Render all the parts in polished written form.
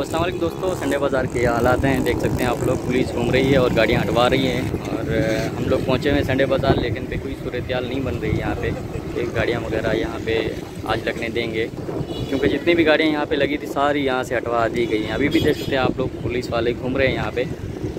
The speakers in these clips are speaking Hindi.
अस्सलाम वालेकुम दोस्तों, संडे बाज़ार के हालात हैं। देख सकते हैं आप लोग, पुलिस घूम रही है और गाड़ियां हटवा रही हैं। और हम लोग पहुंचे हुए संडे बाज़ार, लेकिन पे कोई सूरत-ए-हाल नहीं बन रही यहाँ पे एक गाड़ियां वगैरह यहाँ पे आज लगने देंगे, क्योंकि जितनी भी गाड़ियाँ यहाँ पे लगी थी सारी यहाँ से हटवा दी गई हैं। अभी भी देख सकते हैं आप लोग, पुलिस वाले घूम रहे हैं यहाँ पे।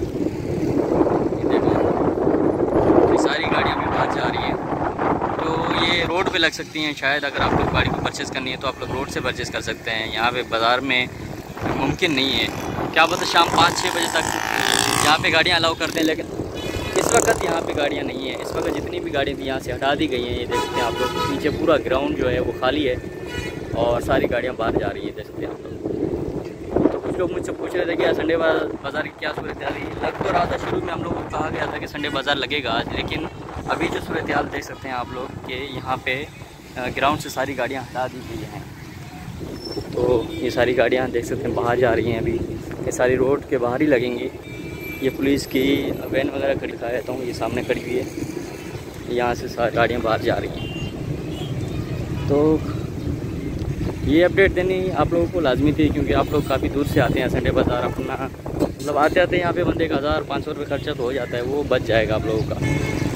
ये सारी गाड़ियाँ भी बाहर जा रही हैं, तो ये रोड पे लग सकती हैं शायद। अगर आप लोग गाड़ी को परचेज़ करनी है तो आप लोग रोड से परचेज़ कर सकते हैं। यहाँ पे बाज़ार में मुमकिन नहीं है, क्या पता शाम 5-6 बजे तक यहाँ पे गाड़ियाँ अलाउ करते हैं, लेकिन इस वक्त यहाँ पे गाड़ियाँ नहीं है। इस वक्त जितनी भी गाड़ियाँ थी यहाँ से हटा दी गई हैं। ये देख सकते हैं आप लोग, नीचे पूरा ग्राउंड जो है वो खाली है और सारी गाड़ियाँ बाहर जा रही है, देख सकते हैं आप लोग। तो कुछ लोग मुझसे पूछ रहे थे कि संडे बाज़ार की क्या सूरत हाल है। लग तो रहा था, शुरू में हम लोगों को कहा गया था कि संडे बाज़ार लगेगा आज, लेकिन अभी जो सूरत हाल देख सकते हैं आप लोग कि यहाँ पे ग्राउंड से सारी गाड़ियाँ हटा दी गई हैं। तो ये सारी गाड़ियाँ देख सकते हैं बाहर जा रही हैं। अभी ये सारी रोड के बाहर ही लगेंगी। ये पुलिस की वैन वगैरह खड़ी दिखा देता हूँ, ये सामने खड़ी हुई है। यहाँ से सारी गाड़ियाँ बाहर जा रही हैं। तो ये अपडेट देनी आप लोगों को लाजमी थी, क्योंकि आप लोग काफ़ी दूर से आते हैं संडे बाज़ार। अपना मतलब आते आते यहाँ पे बंदे का 1000-500 रुपये खर्चा तो हो जाता है, वो बच जाएगा आप लोगों का।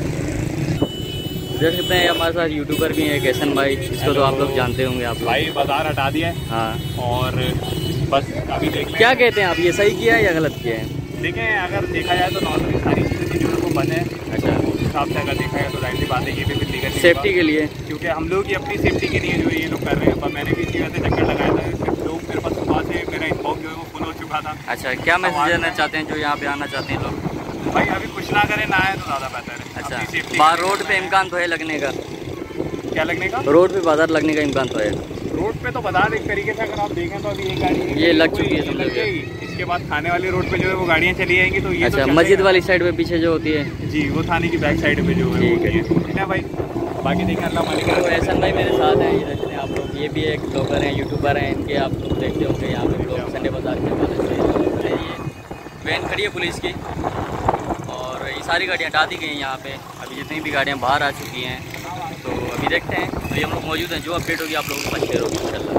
देख सकते हैं हमारे साथ यूट्यूबर भी हैं, कैसन भाई, इसको तो आप लोग जानते होंगे। आप भाई बाजार हटा दिया है। हाँ, और बस अभी देख क्या कहते हैं आप, ये सही किया है या गलत किया है? देखें, अगर देखा जाए तो नॉर्मली सारी चीज़ें थी जो वो बंद है। अच्छा, उस हिसाब से अगर देखा जाए तो जाहिर सी बात है ये भी लीगल सेफ्टी के लिए, क्योंकि हम लोग ये अपनी सेफ्टी के लिए जो ये लोग कर रहे हैं। पर मैंने भी इसी वजह से चक्कर लगाया था। सिर्फ लोग मेरे पास सुबह से मेरा इनबॉक्स जो है वो फुल हो चुका था। अच्छा, क्या मैसेज देना चाहते हैं जो यहाँ पे आना चाहते हैं लोग? भाई अभी कुछ ना करें, ना आए तो ज़्यादा बेहतर है। अच्छा, बाहर रोड पे इम्कान तो है लगने का? क्या लगने का? रोड पे बाजार लगने का इम्कान तो है। रोड पे तो बाजार एक तरीके से अगर आप देखें तो अभी ये गाड़ी ये लग चुकी है, समझ गए। इसके बाद खाने वाली रोड पे जो है वो गाड़ियाँ चली जाएंगी। तो ये अच्छा, मस्जिद वाली साइड पे पीछे जो होती है जी, वो थाने की बैक साइड पे जो है ठीक है भाई। बाकी देखें, अल्लाह मालिक। तो एहसन भाई मेरे साथ हैं, ये देखते हैं आप लोग। ये भी एक ब्लॉगर हैं, यूट्यूबर हैं, इनके आप लोग देखते होंगे यहाँ पे लोग संडे बाज़ार के हवाले से। ये वैन खड़ी है पुलिस की और ये सारी गाड़ियाँ हटा दी गई हैं यहाँ पे। अभी जितनी भी गाड़ियाँ बाहर आ चुकी हैं, तो अभी देखते हैं। अभी हम लोग मौजूद हैं, जो अपडेट होगी आप लोगों को पहुँच होगी इंशाल्लाह।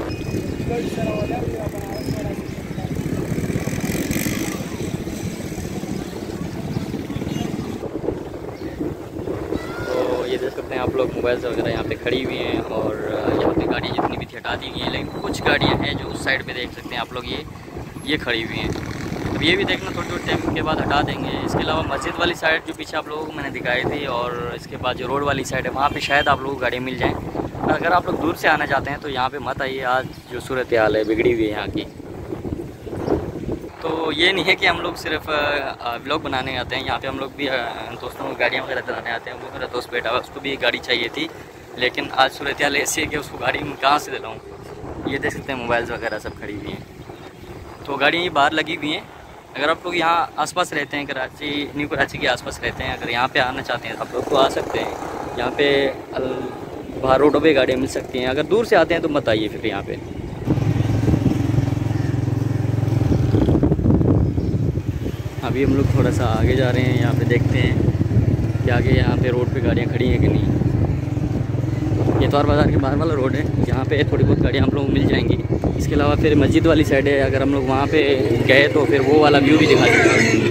तो ये देख सकते हैं आप लोग, मोबाइल्स वगैरह यहाँ पे खड़ी हुई हैं और यहाँ पे गाड़ियाँ जितनी भी थी हटा दी गई हैं, लेकिन कुछ गाड़ियाँ हैं जो उस साइड पे देख सकते हैं आप लोग, ये खड़ी हुई हैं। अब ये भी देखना थोड़ी टाइम के बाद हटा देंगे। इसके अलावा मस्जिद वाली साइड जो पीछे आप लोगों को मैंने दिखाई थी, और इसके बाद जो रोड वाली साइड है वहाँ पे शायद आप लोगों को गाड़ी मिल जाए। अगर आप लोग दूर से आना चाहते हैं तो यहाँ पे मत आइए। आज जो सूरत हाल है बिगड़ी हुई है यहाँ की। तो ये नहीं है कि हम लोग सिर्फ व्लॉग बनाने आते हैं, यहाँ पे हम लोग भी दोस्तों को गाड़ियाँ वगैरह दिलाने आते हैं। वो मेरा दोस्त बैठा हुआ, उसको भी एक गाड़ी चाहिए थी, लेकिन आज सूरत हाल ऐसी है कि उसको गाड़ी कहाँ से दिलाऊँ। ये देख सकते हैं मोबाइल्स वगैरह सब खड़ी हुई हैं। तो गाड़ियाँ ये बाहर लगी हुई हैं। अगर आप लोग यहाँ आसपास रहते हैं, कराची, न्यू कराची के आसपास रहते हैं, अगर यहाँ पे आना चाहते हैं तो आप लोग तो आ सकते हैं। यहाँ पे बाहर रोडों पे गाड़ियाँ मिल सकती हैं। अगर दूर से आते हैं तो मत आइए फिर यहाँ पे। अभी हम लोग थोड़ा सा आगे जा रहे हैं, यहाँ पे देखते हैं कि आगे यहाँ पे रोड पे गाड़ियाँ खड़ी हैं कि नहीं। ये तो और बाज़ार के बाहर वाला रोड है, यहाँ पे थोड़ी बहुत गाड़ियाँ हम लोग को मिल जाएंगी। इसके अलावा फिर मस्जिद वाली साइड है, अगर हम लोग वहाँ पे गए तो फिर वो वाला व्यू भी दिखा देंगे।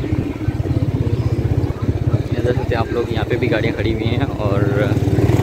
देख सकते हैं आप लोग, यहाँ पे भी गाड़ियाँ खड़ी हुई हैं। और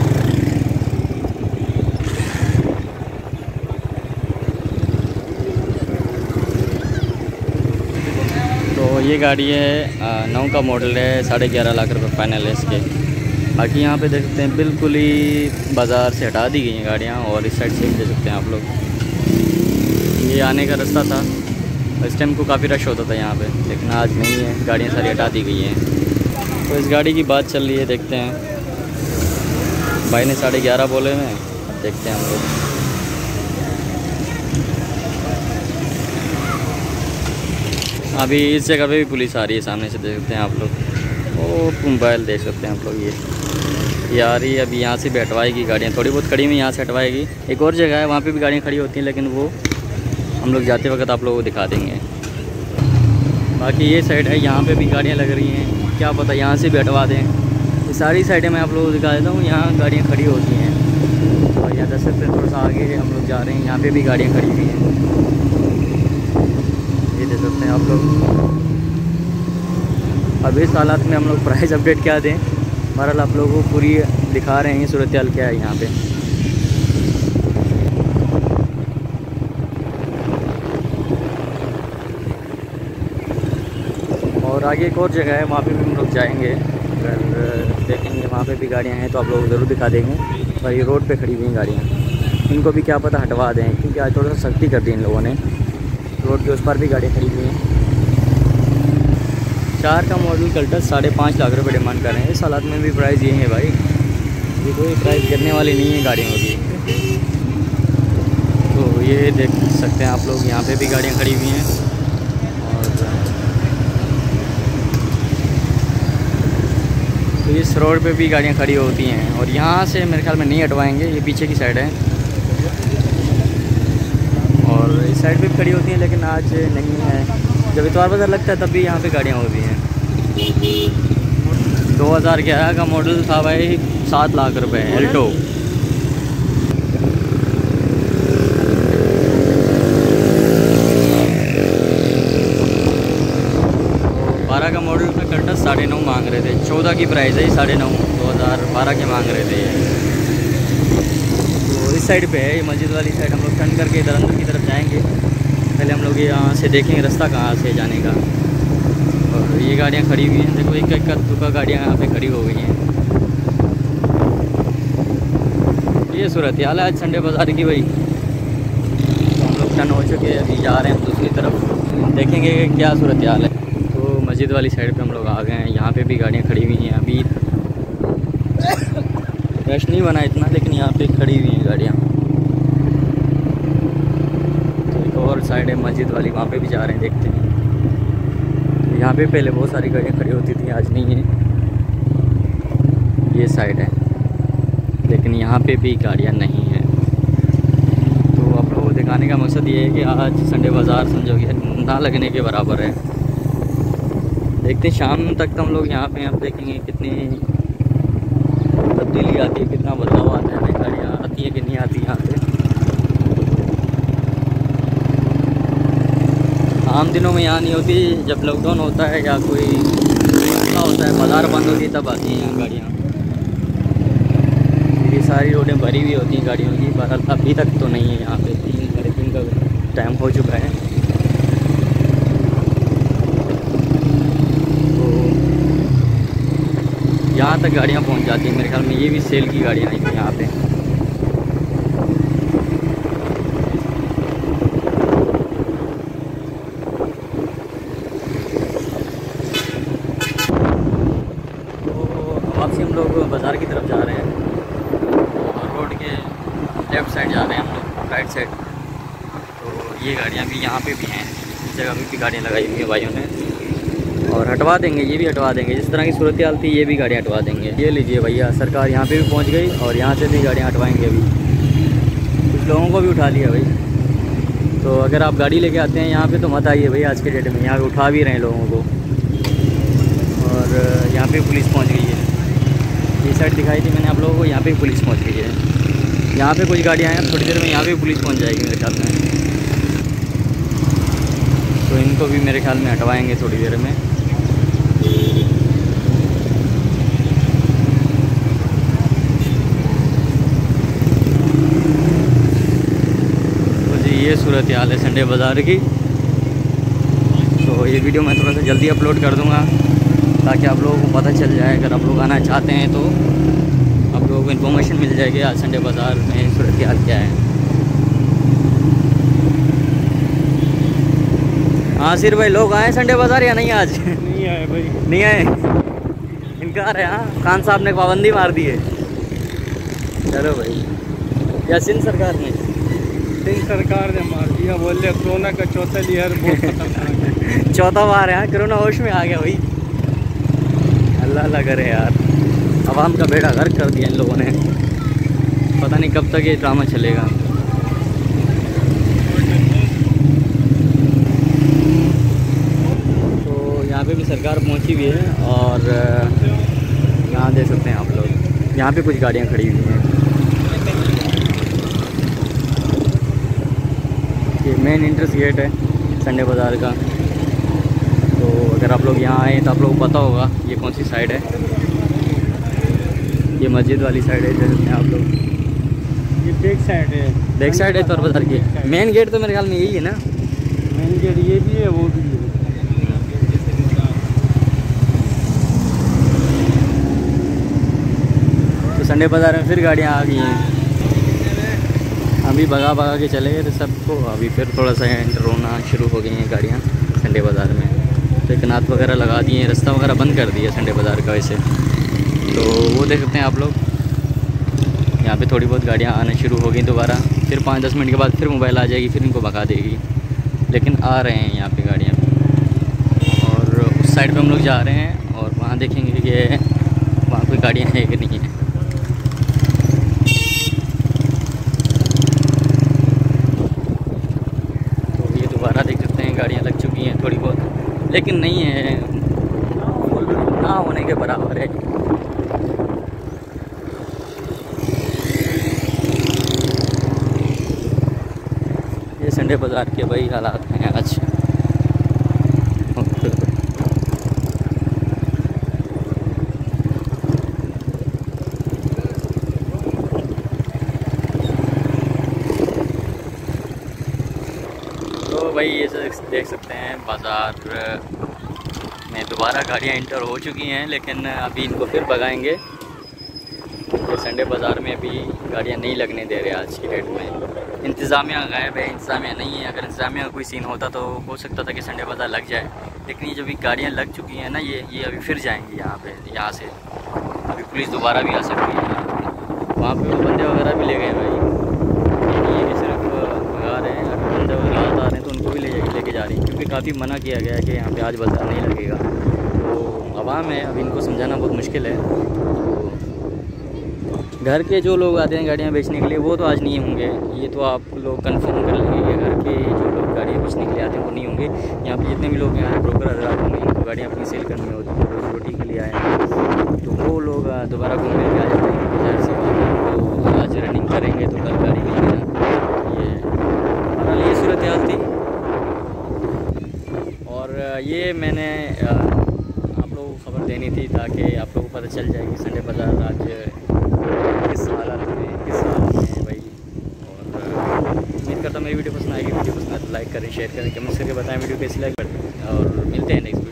तो ये गाड़ी है 9 का मॉडल है, 11.5 लाख रुपये फाइनल है इसके। बाकी यहाँ पे देख सकते हैं बिल्कुल ही बाज़ार से हटा दी गई हैं गाड़ियाँ। और इस साइड से भी देख सकते हैं आप लोग, ये आने का रास्ता था। इस टाइम को काफ़ी रश होता था यहाँ पे, लेकिन आज नहीं है, गाड़ियाँ सारी हटा दी गई हैं। तो इस गाड़ी की बात चल रही है, देखते हैं। भाई ने 11.5 बोले में, देखते हैं हम लोग। अभी इस जगह पे भी पुलिस आ रही है, सामने से देख सकते हैं आप लोग। ओ मोबाइल देख सकते हैं आप लोग, ये आ रही है। अभी यहाँ से भी हटवाएगी गाड़ियाँ, थोड़ी बहुत खड़ी हुई यहाँ से हटवाएगी। एक और जगह है, वहाँ पे भी गाड़ियाँ खड़ी होती हैं, लेकिन वो हम लोग जाते वक्त आप लोगों को दिखा देंगे। बाकी ये साइड है, यहाँ पे भी गाड़ियाँ लग रही हैं, क्या पता यहाँ से भी हटवा दें। ये सारी साइडें मैं आप लोगों को दिखा देता हूँ, यहाँ गाड़ियाँ खड़ी होती हैं। और यहाँ देख सकते हैं थोड़ा सा आगे हम लोग जा रहे हैं, यहाँ पे भी गाड़ियाँ खड़ी हुई हैं। सकते हैं आप लोग। अब इस हालात में हम लोग प्राइस अपडेट क्या दें, बहरहाल आप लोगों को पूरी दिखा रहे हैं सूरत हाल क्या है यहाँ पे। और आगे एक और जगह है, वहाँ पे भी हम लोग जाएंगे, अगर देखेंगे वहाँ पे भी गाड़ियाँ हैं तो आप लोग ज़रूर दिखा देंगे। पर ये रोड पे खड़ी हुई हैं गाड़ियाँ, इनको भी क्या पता हटवा दें, क्योंकि आज थोड़ा सा सख्ती कर दी इन लोगों ने। रोड के उस पर भी गाड़ियाँ खड़ी हुई हैं। 4 का मॉडल कल्टस 5.5 लाख रुपये डिमांड कर रहे हैं। इस हालात में भी प्राइस यही है भाई, ये कोई प्राइस गिरने वाली नहीं है गाड़ियों की। तो ये देख सकते हैं आप लोग, यहाँ पे भी गाड़ियाँ खड़ी हुई हैं। और तो इस रोड पे भी गाड़ियाँ खड़ी होती हैं, और यहाँ से मेरे ख्याल में नहीं हटवाएंगे, ये पीछे की साइड है। और इस साइड पे भी खड़ी होती हैं, लेकिन आज नहीं है। जब इतवार बाज़ार लगता है तब भी यहाँ पे गाड़ियाँ होती हैं। 2011 का मॉडल था भाई, 7 लाख रुपए एल्टो। तो 12 का मॉडल का कल्टस 9.5 मांग रहे थे। 14 की प्राइस है, 9.5 2012 के मांग रहे थे। तो इस साइड पे है, ये मस्जिद वाली साइड। हम लोग टर्न करके इधर अंदर की तरफ जाएंगे। पहले हम लोग यहाँ से देखेंगे रास्ता कहाँ से जाने का। और ये गाड़ियाँ खड़ी हुई हैं, देखो एक दुका गाड़ियाँ यहाँ पे खड़ी हो गई हैं। ये सूरत हाल है आज संडे बाज़ार की भाई। तो हम लोग टर्न हो चुके हैं, अभी जा रहे हैं दूसरी तरफ, देखेंगे क्या सूरत हाल है। तो मस्जिद वाली साइड पे हम लोग आ गए हैं, यहाँ पे भी गाड़ियाँ खड़ी हुई हैं। अभी रश नहीं बना इतना, लेकिन यहाँ पे खड़ी हुई हैं गाड़ियाँ। और साइड है मस्जिद वाली, वहाँ पे भी जा रहे हैं, देखते हैं। यहाँ पे पहले बहुत सारी गाड़ियाँ खड़ी होती थी, आज नहीं है। ये साइड है, लेकिन यहाँ पे भी गाड़ियाँ नहीं हैं। तो आप लोगों को दिखाने का मकसद ये है कि आज संडे बाज़ार समझो कि ना लगने के बराबर है। देखते हैं शाम तक तो हम लोग यहाँ पे अब देखेंगे कितनी तब्दीली आती है, कितना बदलाव आता है, गाड़ियाँ आती है कि नहीं आती यहाँ पे। आम दिनों में यहाँ नहीं होती, जब लॉकडाउन होता है या कोई मसला होता है, बाज़ार बंद होती है, तब आती हैं यहाँ गाड़ियाँ। ये सारी रोडें भरी हुई होती हैं गाड़ियों की, पर अभी तक तो नहीं है यहाँ पे। 3-3:30 का टाइम हो चुका है। तो यहाँ तक गाड़ियाँ पहुँच जाती हैं मेरे ख्याल में। ये भी सेल की गाड़ियाँ आई थी यहाँ पे। वापसी हम लोग बाज़ार की तरफ जा रहे हैं, और रोड के लेफ़्ट साइड जा रहे हैं हम लोग, राइट साइड। तो ये गाड़ियाँ भी यहाँ पे भी हैं, इस जगह पे भी गाड़ियाँ लगाई हुई हैं भाइयों ने, और हटवा देंगे, ये भी हटवा देंगे। जिस तरह की सूरत हाल थी, ये भी गाड़ियाँ हटवा देंगे। ये लीजिए भैया, सरकार यहाँ पे भी पहुँच गई, और यहाँ से भी गाड़ियाँ हटवाएँगे। अभी कुछ लोगों को भी उठा लिया भाई। तो अगर आप गाड़ी लेके आते हैं यहाँ पे तो मत आइए भाई, आज के डेट में यहाँ पे उठा भी रहे हैं लोगों को। और यहाँ पे पुलिस पहुँच गई है। ये साइड दिखाई थी मैंने आप लोगों को, यहाँ पे पुलिस पहुँच गई है। यहाँ पे कुछ गाड़ियाँ हैं, थोड़ी देर में यहाँ पे पुलिस पहुँच जाएगी मेरे ख्याल में। तो इनको भी मेरे ख्याल में हटवाएंगे थोड़ी देर में। तो जी ये सूरत हाल है संडे बाज़ार की। तो ये वीडियो मैं थोड़ा सा जल्दी अपलोड कर दूँगा, ताकि आप लोगों को पता चल जाए। अगर आप लोग आना चाहते हैं तो आप लोगों को इन्फॉर्मेशन मिल जाएगी आज संडे बाज़ार में सूरत हाल क्या है। हाँ सिर भाई, लोग आए संडे बाज़ार या नहीं? आज नहीं आए भाई, नहीं आए, इनकार है। हाँ, खान साहब ने पाबंदी मार दी है। चलो भाई, या सिंध सरकार ने? सिंध सरकार ने मार दिया, बोले कोरोना का चौथा लहर बहुत खतरनाक। चौथा बार है। हाँ, कोरोना होश में आ गया भाई। अल्लाह अल्लाह करे यार, आवाम का बेड़ा गर्क कर दिया इन लोगों ने। पता नहीं कब तक ये ड्रामा चलेगा। तो यहाँ पे भी सरकार पहुँची हुई है, और यहाँ देख सकते हैं आप लोग, यहाँ पे कुछ गाड़ियाँ खड़ी हुई हैं। ये मेन एंट्रेंस गेट है संडे बाज़ार का। अगर आप लोग यहाँ आए तो आप लोगों को पता होगा ये कौन सी साइड है। ये मस्जिद वाली साइड है, देख सकते हैं आप लोग। ये बैक साइड है, बैक साइड है चौर बाज़ार की। मेन गेट तो मेरे ख्याल में यही है ना। मेन गेट ये भी है, वो भी है। तो संडे बाज़ार में फिर गाड़ियाँ आ गई हैं। अभी भगा भगा के चले गए थे सबको, अभी फिर थोड़ा सा एंटर होना शुरू हो गई हैं गाड़ियाँ संडे बाज़ार में। तो कनात वगैरह लगा दिए हैं, रास्ता वगैरह बंद कर दिया संडे बाज़ार का वैसे। तो वो देख सकते हैं आप लोग, यहाँ पे थोड़ी बहुत गाड़ियाँ आना शुरू हो गई दोबारा। फिर 5-10 मिनट के बाद फिर मोबाइल आ जाएगी, फिर इनको भगा देगी। लेकिन आ रहे हैं यहाँ पे गाड़ियाँ। और उस साइड पे हम लोग जा रहे हैं और वहाँ देखेंगे कि वहाँ कोई गाड़ियाँ हैं कि नहीं है। तो ये दोबारा देख सकते हैं गाड़ियाँ लग चुकी हैं थोड़ी बहुत, लेकिन नहीं है, ना होने के बराबर है। ये संडे बाज़ार के वही हालात हैं आज। तो भाई ये देख सकते हैं बाज़ार में दोबारा गाड़ियाँ इंटर हो चुकी हैं, लेकिन अभी इनको फिर भगाएंगे। ये संडे बाज़ार में अभी गाड़ियाँ नहीं लगने दे रहे आज की डेट में। इंतज़ामिया गायब है, इंतज़ामिया नहीं है। अगर इंतज़ामिया का कोई सीन होता तो हो सकता था कि संडे बाज़ार लग जाए, लेकिन ये जब भी गाड़ियाँ लग चुकी हैं ना, ये अभी फिर जाएंगी यहाँ से। अभी पुलिस दोबारा भी आ सकती है। वहाँ पे वो बंदे वगैरह भी ले गए भाई, ये कि सिर्फ भगा रहे हैं। अगर बंदे वगैरह आ रहे हैं तो उनको भी लेके जा रही हैं, क्योंकि काफ़ी मना किया गया है कि यहाँ पर आज बाज़ार नहीं लगेगा। तो आवाम है, अभी इनको समझाना बहुत मुश्किल है। घर के जो लोग आते हैं गाड़ियाँ बेचने के लिए वो तो आज नहीं होंगे, ये तो आप लोग कंफर्म कर लेंगे कि घर के जो लोग गाड़ियाँ बेचने के लिए आते हैं वो नहीं होंगे। यहाँ पे जितने भी लोग यहाँ ब्रोकर हजरात होंगे, इनको गाड़ियाँ अपनी सेल करनी होती है, रोजी रोटी के लिए आए हैं, तो वो लोग दोबारा घूम फिर के आ जाते हैं। ज़ाहिर सी बात है, तो आज रनिंग करेंगे तो कल गाड़ी मिलेगी ना। ये सूरत हाल थी। और ये मैंने आप लोगों को खबर देनी थी ताकि आप लोगों को पता चल जाए कि संडे बाज़ार आज किस हालत में, किस हाल में है भाई। और उम्मीद करता हूँ मेरी वीडियो पसंद आएगी। वीडियो पसंद आए तो लाइक करें, शेयर करें, कमेंट्स करके बताएं वीडियो कैसी लगी। और मिलते हैं नेक्स्ट।